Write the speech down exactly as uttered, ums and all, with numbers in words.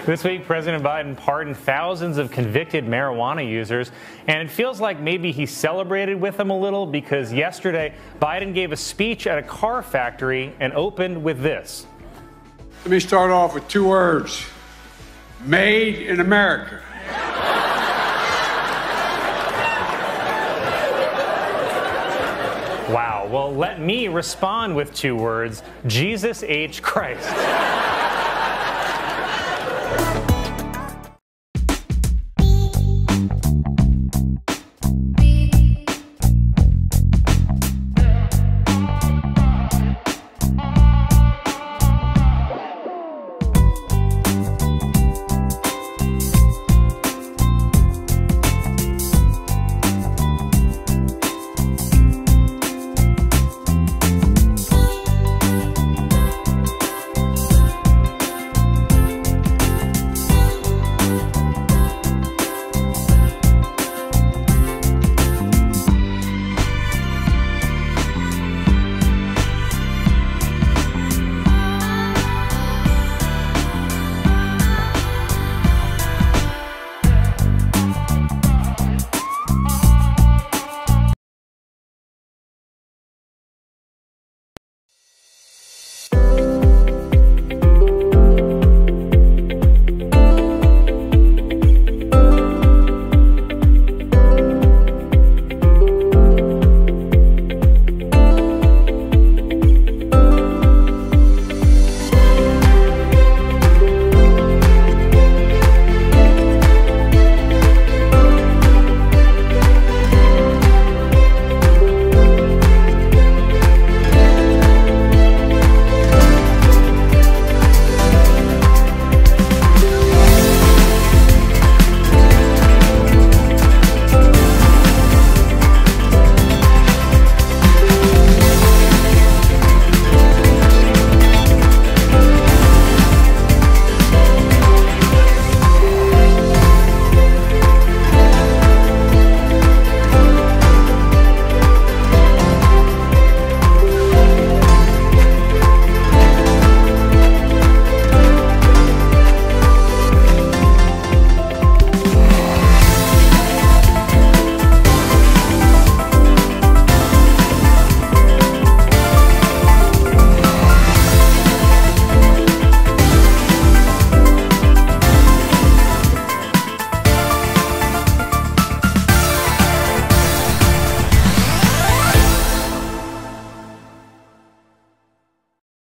This week, President Biden pardoned thousands of convicted marijuana users, and it feels like maybe he celebrated with them a little because yesterday, Biden gave a speech at a car factory and opened with this. Let me start off with two words. Made in America. Wow. Well, let me respond with two words. Jesus H. Christ.